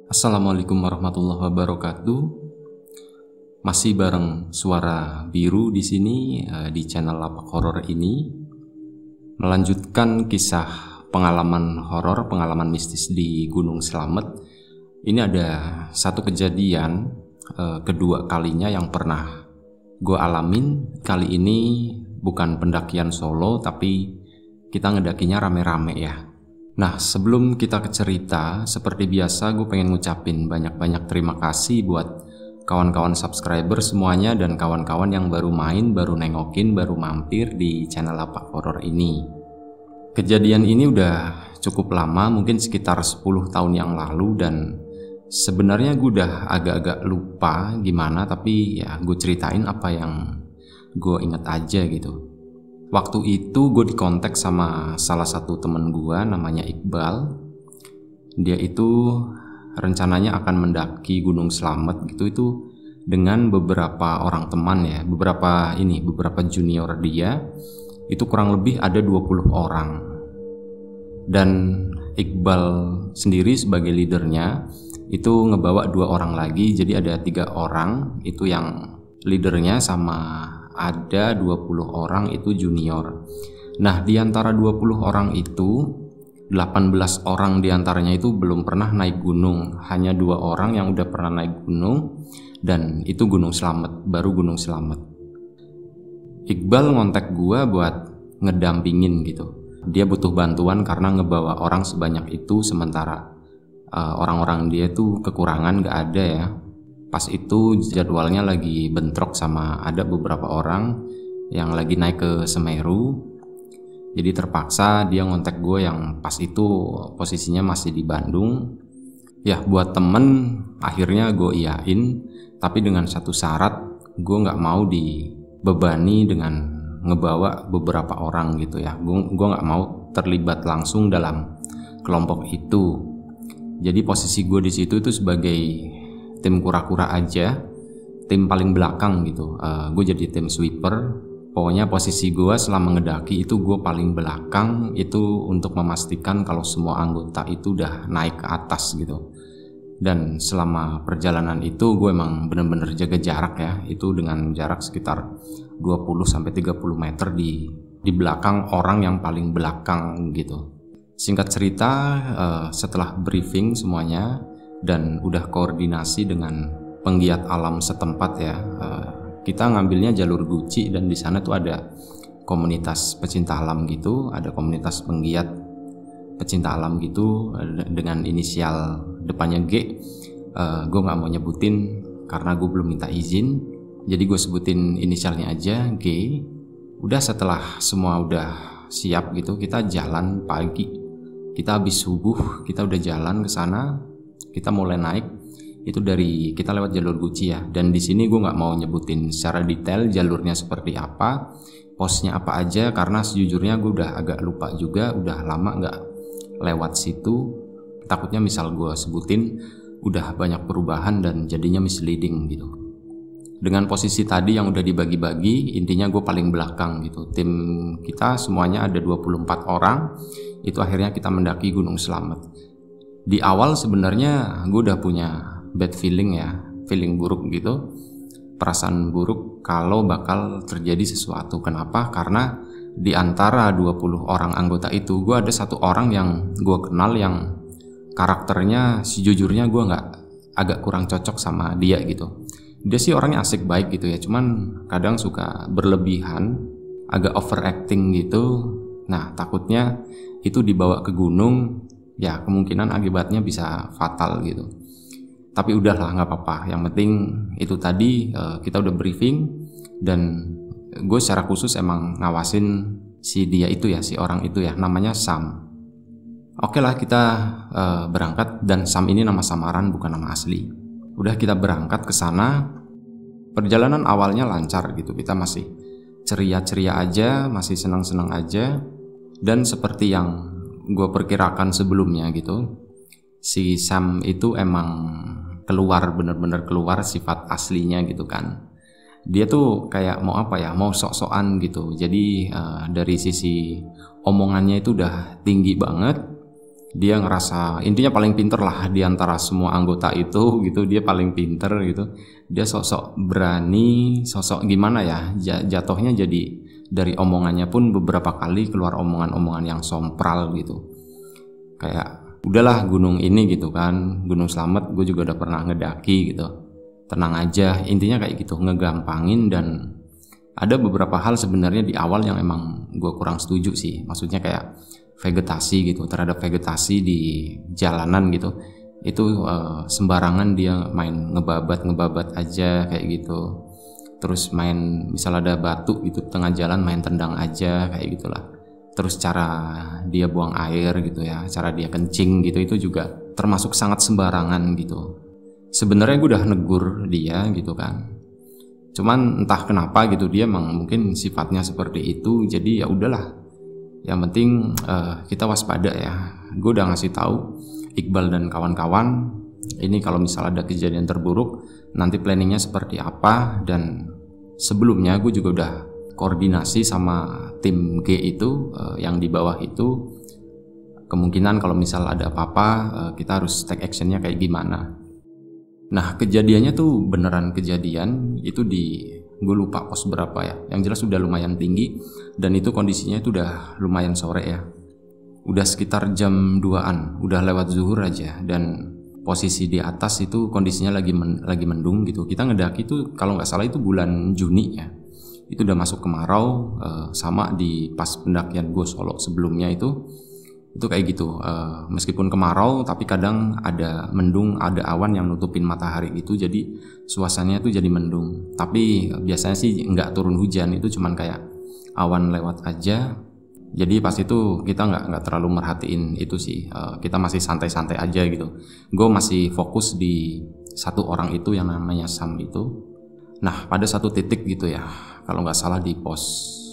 Assalamualaikum warahmatullahi wabarakatuh. Masih bareng Suara Biru di sini di channel Lapak Horor ini, melanjutkan kisah pengalaman horor, pengalaman mistis di Gunung Slamet. Ini ada satu kejadian kedua kalinya yang pernah gue alamin. Kali ini bukan pendakian solo, tapi kita ngedakinya rame-rame ya. Nah, sebelum kita ke cerita, seperti biasa gue pengen ngucapin banyak-banyak terima kasih buat kawan-kawan subscriber semuanya dan kawan-kawan yang baru main, baru nengokin, baru mampir di channel Lapak Horor ini. Kejadian ini udah cukup lama, mungkin sekitar 10 tahun yang lalu, dan sebenarnya gue udah agak-agak lupa gimana, tapi ya gue ceritain apa yang gue inget aja gitu. Waktu itu gue dikontak sama salah satu temen gue namanya Iqbal. Dia itu rencananya akan mendaki Gunung Slamet gitu, itu dengan beberapa orang teman ya, beberapa junior dia. Itu kurang lebih ada 20 orang. Dan Iqbal sendiri sebagai leadernya itu ngebawa 2 orang lagi, jadi ada 3 orang itu yang leadernya, sama ada 20 orang itu junior. Nah, di antara 20 orang itu 18 orang diantaranya itu belum pernah naik gunung. Hanya 2 orang yang udah pernah naik gunung, dan itu Gunung Slamet, baru Gunung Slamet. Iqbal ngontak gua buat ngedampingin gitu. Dia butuh bantuan karena ngebawa orang sebanyak itu, sementara orang-orang dia tuh kekurangan, gak ada ya. Pas itu jadwalnya lagi bentrok sama ada beberapa orang yang lagi naik ke Semeru. Jadi terpaksa dia ngontak gue yang pas itu posisinya masih di Bandung. Ya buat temen akhirnya gue iyain, tapi dengan satu syarat, gue gak mau dibebani dengan ngebawa beberapa orang gitu ya. Gue gak mau terlibat langsung dalam kelompok itu. Jadi posisi gue di situ itu sebagai tim kura-kura aja, tim paling belakang gitu. Gue jadi tim sweeper. Pokoknya posisi gue selama ngedaki itu gue paling belakang, itu untuk memastikan kalau semua anggota itu udah naik ke atas gitu. Dan selama perjalanan itu gue emang bener-bener jaga jarak ya, itu dengan jarak sekitar 20-30 meter di belakang orang yang paling belakang gitu. Singkat cerita, setelah briefing semuanya dan udah koordinasi dengan penggiat alam setempat ya, kita ngambilnya jalur Guci, dan di sana tuh ada komunitas pecinta alam gitu, ada komunitas penggiat pecinta alam gitu dengan inisial depannya G. Gue nggak mau nyebutin karena gue belum minta izin, jadi gue sebutin inisialnya aja, G. Udah setelah semua udah siap gitu, kita jalan pagi, kita habis subuh kita udah jalan ke sana. Kita mulai naik itu dari kita lewat jalur Guci ya, dan di sini gue nggak mau nyebutin secara detail jalurnya seperti apa, posnya apa aja, karena sejujurnya gue udah agak lupa juga, udah lama nggak lewat situ. Takutnya misal gue sebutin udah banyak perubahan dan jadinya misleading gitu. Dengan posisi tadi yang udah dibagi-bagi, intinya gue paling belakang gitu. Tim kita semuanya ada 24 orang, itu akhirnya kita mendaki Gunung Slamet. Di awal sebenarnya gue udah punya bad feeling ya, feeling buruk gitu, perasaan buruk kalau bakal terjadi sesuatu. Kenapa? Karena di antara 20 orang anggota itu, gue ada 1 orang yang gue kenal yang karakternya sejujurnya gue agak kurang cocok sama dia gitu. Dia sih orangnya asik baik gitu ya, cuman kadang suka berlebihan, agak overacting gitu. Nah takutnya itu dibawa ke gunung, ya kemungkinan akibatnya bisa fatal gitu. Tapi udahlah, nggak apa-apa. Yang penting itu tadi kita udah briefing, dan gue secara khusus emang ngawasin si dia itu ya, si orang itu ya, namanya Sam. Oke lah, kita berangkat, dan Sam ini nama samaran bukan nama asli. Udah kita berangkat ke sana. Perjalanan awalnya lancar gitu, kita masih ceria-ceria aja, masih senang-senang aja, dan seperti yang gue perkirakan sebelumnya gitu, si Sam itu emang keluar, bener-bener keluar sifat aslinya gitu kan. Dia tuh kayak mau apa ya, mau sok-sokan gitu. Jadi dari sisi omongannya itu udah tinggi banget, Dia ngerasa intinya paling pinter lah di antara semua anggota itu gitu, dia paling pinter gitu. Dia sosok berani, sosok gimana ya, jatuhnya jadi dari omongannya pun beberapa kali keluar omongan-omongan yang sompral gitu. Kayak udahlah gunung ini gitu kan, Gunung Slamet gue juga udah pernah ngedaki gitu. Tenang aja, intinya kayak gitu, ngegampangin. Dan ada beberapa hal sebenarnya di awal yang emang gue kurang setuju sih. Maksudnya kayak vegetasi gitu, terhadap vegetasi di jalanan gitu. Itu sembarangan dia main ngebabat aja kayak gitu. Terus main misal ada batu gitu tengah jalan main tendang aja kayak gitulah. Terus cara dia buang air gitu ya, cara dia kencing gitu, itu juga termasuk sangat sembarangan gitu. Sebenarnya gue udah negur dia gitu kan, cuman entah kenapa gitu dia emang mungkin sifatnya seperti itu. Jadi ya udahlah, yang penting kita waspada ya. Gue udah ngasih tahu Iqbal dan kawan-kawan, ini kalau misal ada kejadian terburuk nanti planningnya seperti apa. Dan sebelumnya gue juga udah koordinasi sama tim G itu, yang di bawah itu, kemungkinan kalau misal ada apa-apa kita harus take actionnya kayak gimana. Nah kejadiannya tuh beneran kejadian itu di, gue lupa pos berapa ya, yang jelas udah lumayan tinggi. Dan itu kondisinya itu udah lumayan sore ya, udah sekitar jam 2-an, udah lewat zuhur aja. Dan posisi di atas itu kondisinya lagi mendung gitu. Kita ngedaki tuh kalau nggak salah itu bulan Juni ya, itu udah masuk kemarau. Sama di pas pendakian gue Solo sebelumnya itu kayak gitu. Meskipun kemarau tapi kadang ada mendung, ada awan yang nutupin matahari gitu, jadi suasananya tuh jadi mendung. Tapi biasanya sih nggak turun hujan, itu cuman kayak awan lewat aja. Jadi pas itu kita nggak terlalu merhatiin itu sih. Kita masih santai-santai aja gitu. Gue masih fokus di satu orang itu yang namanya Sam itu. Nah pada satu titik gitu ya, kalau nggak salah di pos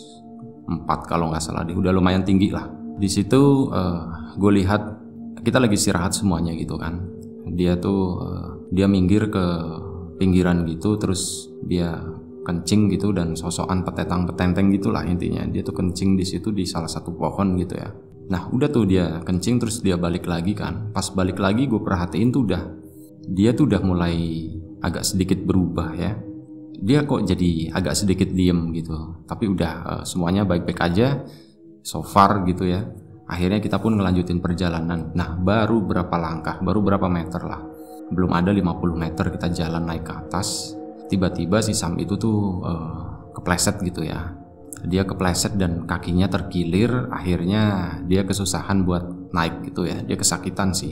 4 kalau nggak salah, udah lumayan tinggi lah. Di situ gue lihat kita lagi istirahat semuanya gitu kan. Dia tuh dia minggir ke pinggiran gitu, terus dia kencing gitu dan sosokan petentang-petenteng gitulah intinya. Dia tuh kencing di situ di salah satu pohon gitu ya. Nah udah tuh dia kencing terus dia balik lagi kan. Pas balik lagi gue perhatiin tuh dia tuh udah mulai agak sedikit berubah ya. Dia kok jadi agak sedikit diem gitu. Tapi udah semuanya baik-baik aja so far gitu ya. Akhirnya kita pun ngelanjutin perjalanan. Nah baru berapa langkah, baru berapa meter lah, belum ada 50 meter kita jalan naik ke atas. Tiba-tiba si Sam itu tuh kepleset gitu ya. Dia kepleset dan kakinya terkilir. Akhirnya dia kesusahan buat naik gitu ya. Dia kesakitan sih.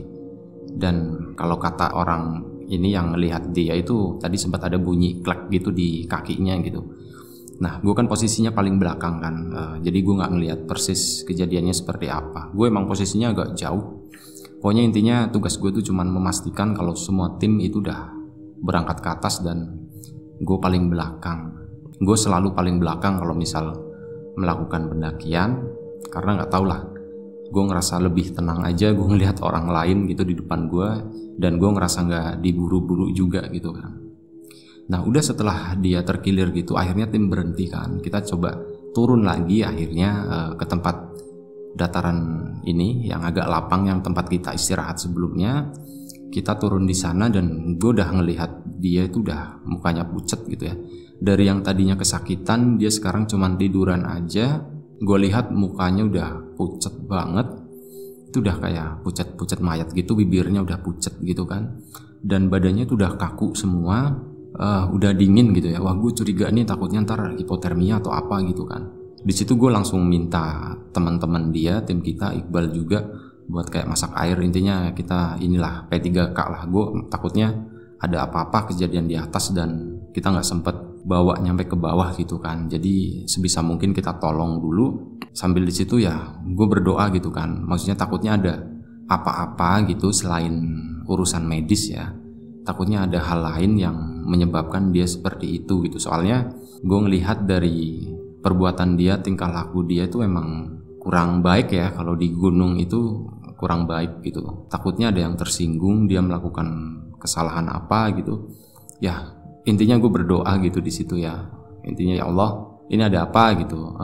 Dan kalau kata orang ini yang melihat dia itu tadi sempat ada bunyi klek gitu di kakinya gitu. Nah gue kan posisinya paling belakang kan, jadi gue nggak ngelihat persis kejadiannya seperti apa. Gue emang posisinya agak jauh. Pokoknya intinya tugas gue tuh cuman memastikan kalau semua tim itu udah berangkat ke atas dan gue paling belakang. Gue selalu paling belakang kalau misal melakukan pendakian, karena nggak tau lah, gue ngerasa lebih tenang aja gue ngelihat orang lain gitu di depan gue, dan gue ngerasa nggak diburu-buru juga gitu kan. Nah udah setelah dia terkilir gitu, akhirnya tim berhenti kan. Kita coba turun lagi akhirnya ke tempat dataran ini yang agak lapang, yang tempat kita istirahat sebelumnya. Kita turun di sana dan gue udah ngelihat dia itu udah mukanya pucet gitu ya. Dari yang tadinya kesakitan, dia sekarang cuman tiduran aja. Gue lihat mukanya udah pucet banget. Itu udah kayak pucet-pucet mayat gitu, bibirnya udah pucet gitu kan. Dan badannya itu udah kaku semua. Udah dingin gitu ya. Wah gue curiga nih, takutnya ntar hipotermia atau apa gitu kan. Di situ gue langsung minta teman-teman dia, tim kita, Iqbal juga, buat kayak masak air. Intinya kita inilah P3K lah. Gue takutnya ada apa-apa kejadian di atas dan kita nggak sempet bawa nyampe ke bawah gitu kan. Jadi sebisa mungkin kita tolong dulu. Sambil di situ ya gue berdoa gitu kan. Maksudnya takutnya ada apa-apa gitu selain urusan medis ya. Takutnya ada hal lain yang menyebabkan dia seperti itu gitu. Soalnya gue ngelihat dari perbuatan dia, tingkah laku dia itu emang kurang baik ya. Kalau di gunung itu kurang baik gitu. Takutnya ada yang tersinggung, dia melakukan kesalahan apa gitu. Ya intinya gue berdoa gitu di situ ya. Intinya ya Allah, ini ada apa gitu.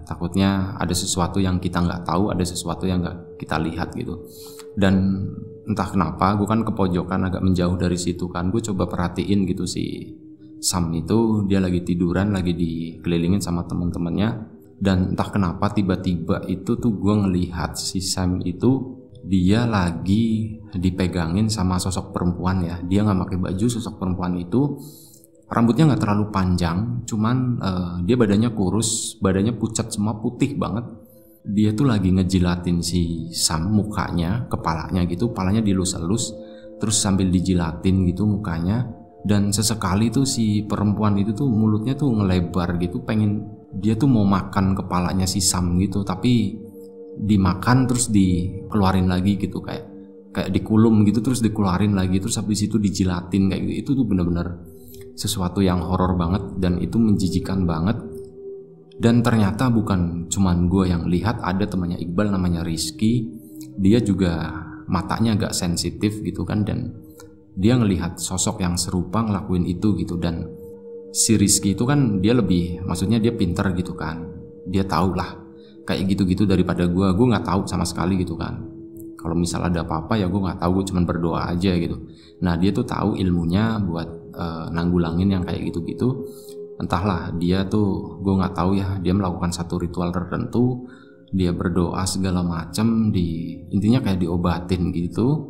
takutnya ada sesuatu yang kita nggak tahu, ada sesuatu yang nggak kita lihat gitu. Dan entah kenapa gue kan ke pojokan agak menjauh dari situ kan, gue coba perhatiin gitu si Sam itu, dia lagi tiduran, lagi dikelilingin sama teman-temannya. Dan entah kenapa tiba-tiba itu tuh gue ngelihat si Sam itu dia lagi dipegangin sama sosok perempuan ya. Dia nggak pakai baju, sosok perempuan itu rambutnya nggak terlalu panjang, cuman dia badannya kurus, badannya pucat semua, putih banget. Dia tuh lagi ngejilatin si Sam mukanya, kepalanya gitu, kepalanya dilus-elus, terus sambil dijilatin gitu mukanya. Dan sesekali tuh si perempuan itu tuh mulutnya tuh ngelebar gitu, dia tuh mau makan kepalanya si Sam gitu, tapi dimakan terus dikeluarin lagi gitu, kayak dikulum gitu terus dikeluarin lagi, terus habis itu dijilatin kayak gitu. Itu tuh bener-bener sesuatu yang horor banget dan itu menjijikan banget. Dan ternyata bukan cuman gue yang lihat, ada temannya Iqbal namanya Rizky, dia juga matanya agak sensitif gitu kan, dan dia ngelihat sosok yang serupa ngelakuin itu gitu. Dan si Rizky itu kan dia lebih, maksudnya dia pinter gitu kan, dia tahu lah kayak gitu-gitu daripada gue nggak tahu sama sekali gitu kan. Kalau misal ada apa-apa ya gue nggak tahu, gue cuman berdoa aja gitu. Nah dia tuh tahu ilmunya buat nanggulangin yang kayak gitu-gitu. Entahlah dia tuh, gue nggak tahu ya, dia melakukan satu ritual tertentu, dia berdoa segala macem, intinya kayak diobatin gitu.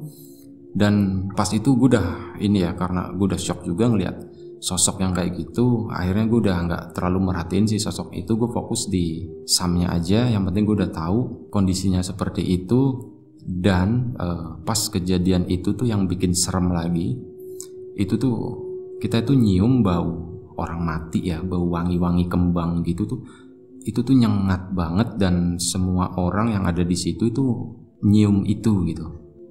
Dan pas itu gue udah ini ya, karena gue udah shock juga ngeliat sosok yang kayak gitu. Akhirnya gue udah nggak terlalu merhatiin si sosok itu, gue fokus di Samnya aja. Yang penting gue udah tahu kondisinya seperti itu. Dan pas kejadian itu tuh yang bikin serem lagi, itu tuh kita itu nyium bau orang mati ya, bau wangi-wangi kembang gitu tuh. Itu tuh nyengat banget, dan semua orang yang ada di situ itu nyium itu gitu.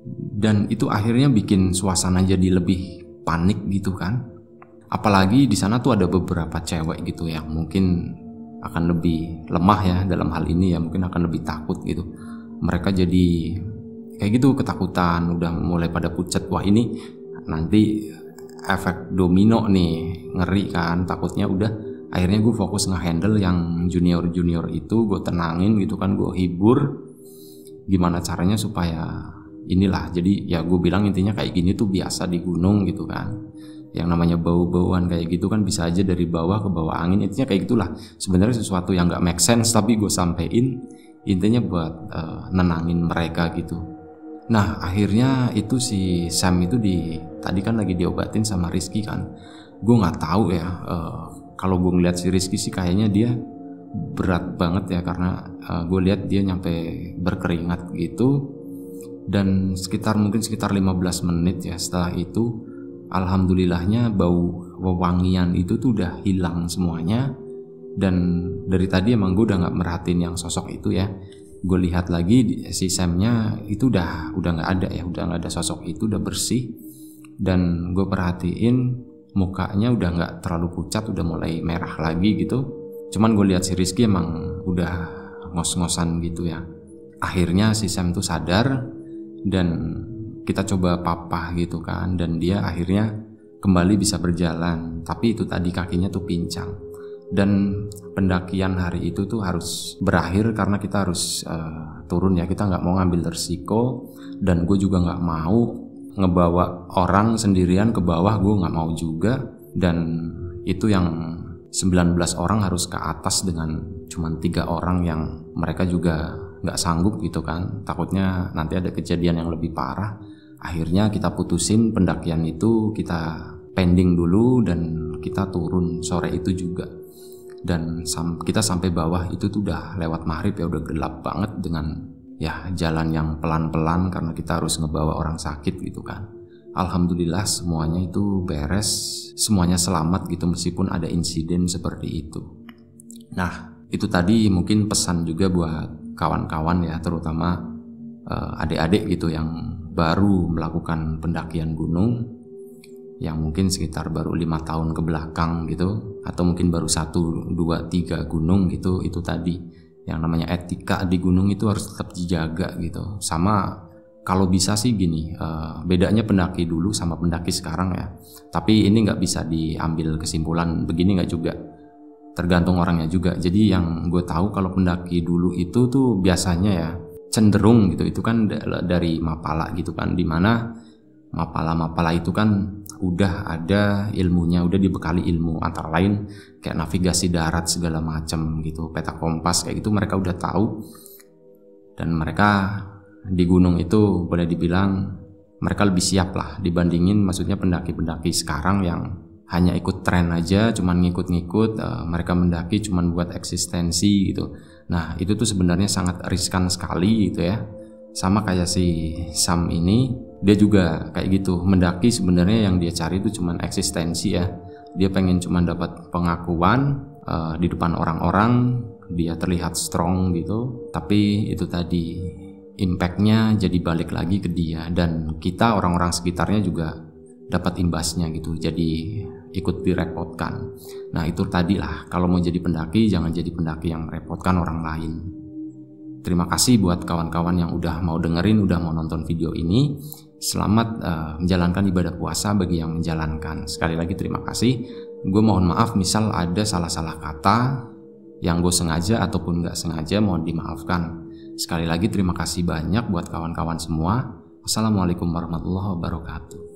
Dan itu akhirnya bikin suasana jadi lebih panik gitu kan. Apalagi di sana tuh ada beberapa cewek gitu yang mungkin akan lebih lemah ya dalam hal ini ya, mungkin akan lebih takut gitu. Mereka jadi kayak gitu, ketakutan, udah mulai pada pucat. Wah ini nanti efek domino nih, ngeri kan, takutnya. Udah akhirnya gue fokus ngehandle yang junior itu, gue tenangin gitu kan, gue hibur gimana caranya supaya inilah. Jadi ya gue bilang intinya kayak gini tuh biasa di gunung gitu kan. Yang namanya bau-bauan kayak gitu kan bisa aja dari bawah ke bawah angin, intinya kayak gitulah. Sebenarnya sesuatu yang gak make sense, tapi gue sampein intinya buat nenangin mereka gitu. Nah akhirnya itu si Sam itu tadi kan lagi diobatin sama Rizky kan. Gue nggak tahu ya, kalau gue ngeliat si Rizky sih kayaknya dia berat banget ya, karena gue lihat dia nyampe berkeringat gitu. Dan mungkin sekitar 15 menit ya setelah itu, alhamdulillahnya bau wewangian itu tuh udah hilang semuanya. Dan dari tadi emang gue udah gak merhatiin yang sosok itu ya. Gue lihat lagi si Samnya itu udah gak ada ya, udah gak ada sosok itu, udah bersih. Dan gue perhatiin mukanya udah gak terlalu pucat, udah mulai merah lagi gitu. Cuman gue lihat si Rizky emang udah ngos-ngosan gitu ya. Akhirnya si Sam tuh sadar dan kita coba papah gitu kan, dan dia akhirnya kembali bisa berjalan. Tapi itu tadi kakinya tuh pincang. Dan pendakian hari itu tuh harus berakhir karena kita harus turun ya. Kita nggak mau ngambil resiko, dan gue juga nggak mau ngebawa orang sendirian ke bawah, gue nggak mau juga. Dan itu yang 19 orang harus ke atas dengan cuman 3 orang yang mereka juga nggak sanggup gitu kan. Takutnya nanti ada kejadian yang lebih parah. Akhirnya kita putusin pendakian itu, kita pending dulu dan kita turun sore itu juga. Dan kita sampai bawah itu tuh udah lewat maghrib ya, udah gelap banget dengan ya jalan yang pelan-pelan karena kita harus ngebawa orang sakit gitu kan. Alhamdulillah semuanya itu beres, semuanya selamat gitu meskipun ada insiden seperti itu. Nah itu tadi mungkin pesan juga buat kawan-kawan ya, terutama adik-adik gitu yang baru melakukan pendakian gunung, yang mungkin sekitar baru 5 tahun ke belakang gitu, atau mungkin baru 1, 2, 3 gunung gitu. Itu tadi yang namanya etika di gunung itu harus tetap dijaga gitu. Sama kalau bisa sih gini, bedanya pendaki dulu sama pendaki sekarang ya. Tapi ini nggak bisa diambil kesimpulan begini nggak juga. tergantung orangnya juga. Jadi yang gue tahu kalau pendaki dulu itu tuh biasanya ya cenderung gitu, itu kan dari Mapala gitu kan, dimana Mapala itu kan udah ada ilmunya, udah dibekali ilmu antara lain kayak navigasi darat segala macam gitu, peta kompas kayak gitu mereka udah tahu. Dan mereka di gunung itu boleh dibilang mereka lebih siap lah dibandingin maksudnya pendaki-pendaki sekarang yang hanya ikut tren aja, cuman ngikut-ngikut, mereka mendaki cuman buat eksistensi gitu. Nah itu tuh sebenarnya sangat riskan sekali gitu ya. Sama kayak si Sam ini, dia juga kayak gitu, mendaki sebenarnya yang dia cari itu cuman eksistensi ya. Dia pengen cuman dapat pengakuan di depan orang-orang, dia terlihat strong gitu. Tapi itu tadi, impactnya jadi balik lagi ke dia, dan kita orang-orang sekitarnya juga dapat imbasnya gitu, jadi ikut direpotkan. Nah itu tadi lah, kalau mau jadi pendaki jangan jadi pendaki yang merepotkan orang lain. Terima kasih buat kawan-kawan yang udah mau dengerin, udah mau nonton video ini. Selamat menjalankan ibadah puasa bagi yang menjalankan. Sekali lagi terima kasih. Gue mohon maaf misal ada salah-salah kata yang gue sengaja ataupun gak sengaja, mohon dimaafkan. Sekali lagi terima kasih banyak buat kawan-kawan semua. Assalamualaikum warahmatullahi wabarakatuh.